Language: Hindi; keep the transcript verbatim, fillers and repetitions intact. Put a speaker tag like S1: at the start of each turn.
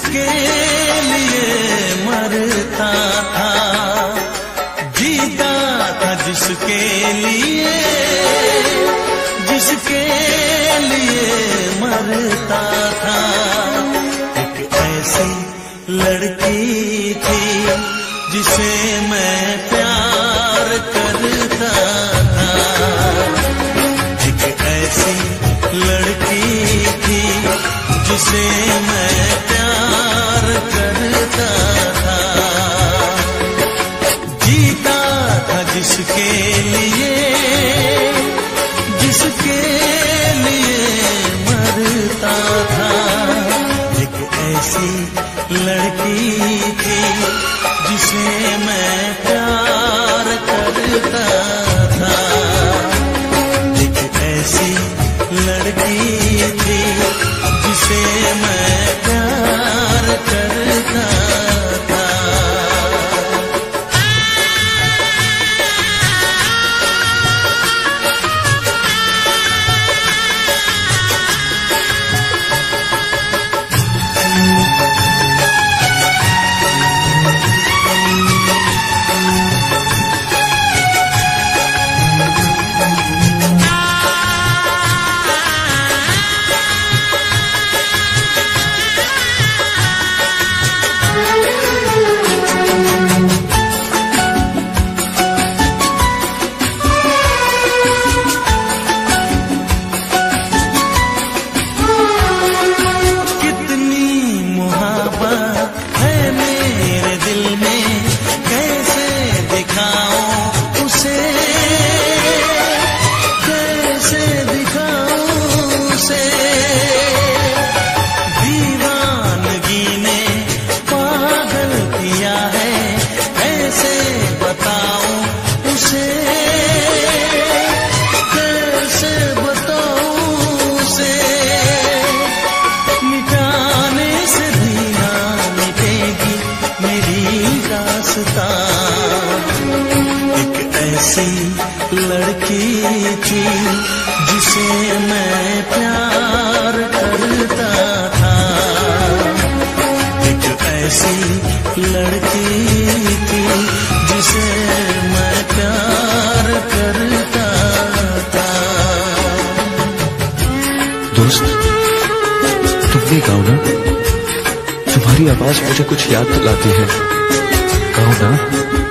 S1: जिसके लिए मरता था, जीता था जिसके लिए, जिसके लिए मरता था। एक ऐसी लड़की थी जिसे मैं प्यार करता था, एक ऐसी लड़की थी जिसे मैं प्यार करता था। जीता था जिसके लिए, जिसके लिए मरता था। एक ऐसी लड़की थी जिसे मैं प्यार करता था, एक ऐसी लड़की थी जिसे मैं प्यार करता था। एक ऐसी लड़की थी जिसे मैं प्यार करता था, एक ऐसी लड़की थी जिसे मैं प्यार करता था।
S2: दोस्त, तुम भी गाओ ना, तुम्हारी आवाज मुझे कुछ याद दिलाती है, गाओ ना।